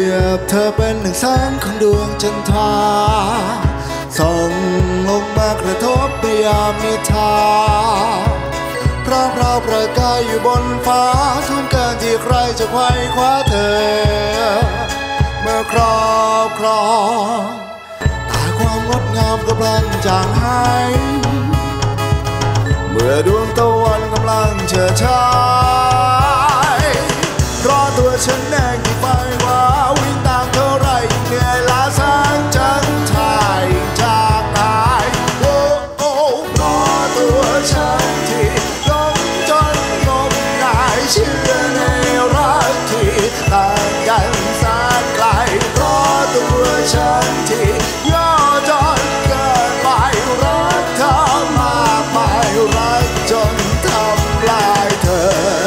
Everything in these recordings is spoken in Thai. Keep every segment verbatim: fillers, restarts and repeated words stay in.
ยบเธอเป็นหนึ่งแสงของดวงจันทราส่องลงมากระทบในยามนิทราพระพราวประกายอยู่บนฟ้าทุ่มเกินที่ใครจะไขว่คว้าเธอเมื่อครอบครองแต่ความงดงามกำลังจางหายเมื่อดวงตะวันกำลังเฉิดฉายเพราะตัวฉันเองที่ไฟว่าวิ่งตามเท่าไรยิ่งเหนื่อยล้าแสงจันทรายิ่งจางหายโอ้โอ้เพราะตัวฉันที่หลงจนงมงายเชื่อในรักที่ต่างกันแสนไกลเพราะตัวฉันที่ย่อจนเกินไปรักเธอมากมายรักจนทำลายเธอ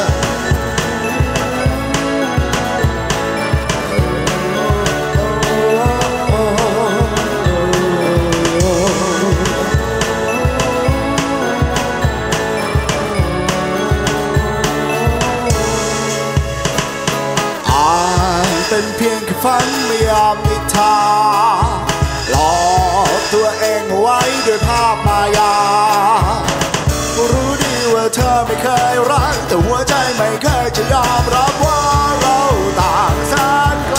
เป็นเพียงแค่ฝันไม่ยามนิทราหลอกตัวเองเอาไว้ด้วยภาพมายารู้ดีว่าเธอไม่เคยรักแต่หัวใจไม่เคยจะยอมรับว่าเราต่างแสนไกล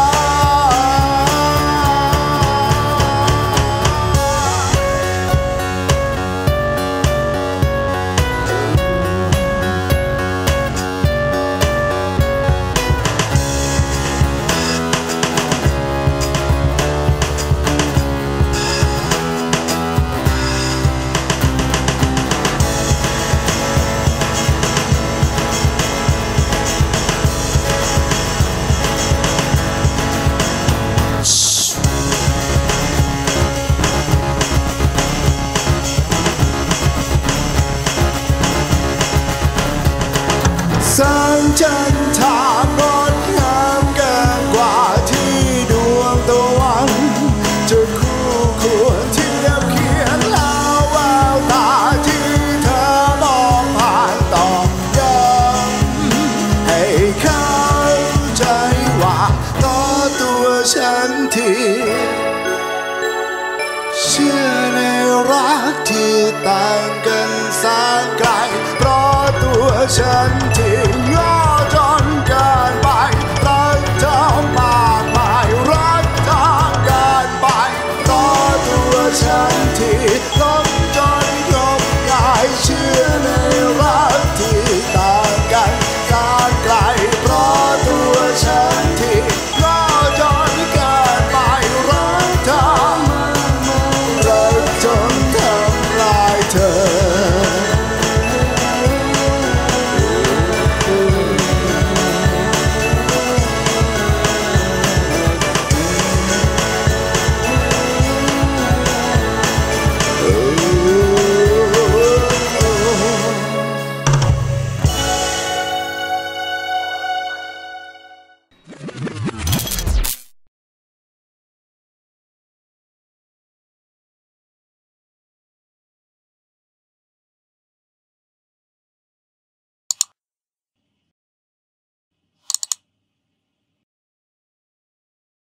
แสงจันทรางดงามเกินกว่าที่ดวงตะวันจะคู่ควรเทียบเคียงแล้วแววตาที่เธอมองผ่านตอกย้ำให้เข้าใจว่าต่อตัวฉันที่เชื่อในรักที่ต่างกันแสนไกลเพราะตัวฉันที่